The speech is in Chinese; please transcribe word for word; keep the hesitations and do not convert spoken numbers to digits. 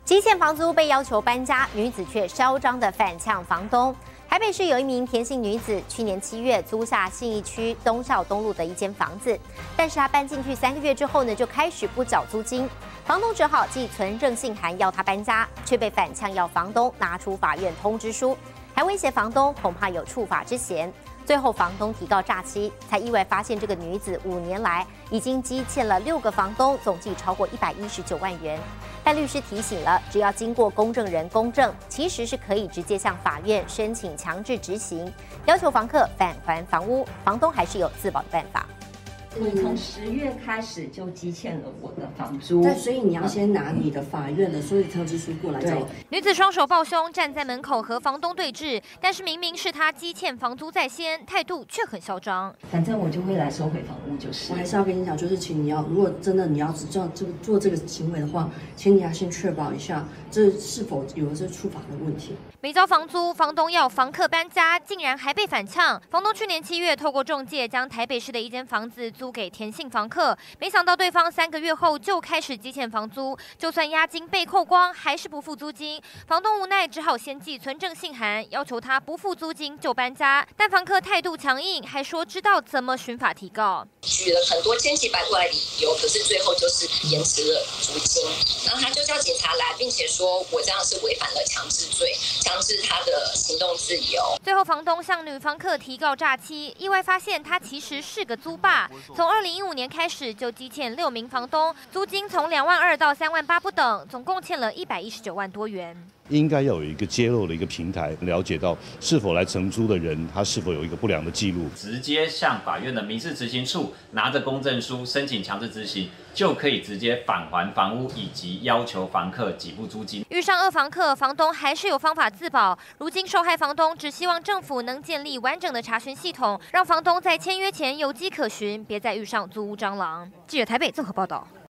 基线房租被要求搬家，女子却嚣张的反呛房东。台北市有一名田姓女子，去年七月租下信义区东校东路的一间房子，但是她搬进去三个月之后呢，就开始不缴租金，房东只好寄存证信函要她搬家，却被反呛要房东拿出法院通知书，还威胁房东恐怕有触法之嫌。最后，房东提告诈欺，才意外发现这个女子五年来已经积欠了六个房东，总计超过一百一十九万元。但律师提醒了，只要经过公证人公证，其实是可以直接向法院申请强制执行，要求房客返还房屋，房东还是有自保的办法。 你从十月开始就积欠了我的房租， 但所以你要先拿你的法院的所有通知书过来找。 女子双手抱胸站在门口和房东对峙，但是明明是她积欠房租在先，态度却很嚣张。 反正我就会来收回房屋，就是。 我还是要跟你讲，就是请你要，如果真的你要这样这个做这个行为的话，请你要先确保一下，这是否有的是触法的问题。 没交房租，房东要房客搬家，竟然还被反呛。房东去年七月透过中介将台北市的一间房子租给田姓房客，没想到对方三个月后就开始积欠房租，就算押金被扣光，还是不付租金。房东无奈只好先寄存证信函，要求他不付租金就搬家。但房客态度强硬，还说知道怎么循法提告， 举了很多千奇百怪的理由，可是最后就是延迟了租金。然后他就叫警察来，并且说我这样是违反了强制罪，强制他的行动自由。 最后房东向女房客提告诈欺，意外发现他其实是个租霸，从二零一五年开始就积欠六名房东，租金从两万二到三万八不等，总共欠了一百一十九万多元。 应该要有一个揭露的一个平台，了解到是否来承租的人他是否有一个不良的记录， 直接向法院的民事执行处拿着公证书申请强制执行，就可以直接返还房屋以及要求房客给付租金。 遇上恶房客，房东还是有方法自保。如今受害房东只希望政府能建立完整的查询系统，让房东在签约前有迹可循，别再遇上租屋蟑螂。记者台北综合报道。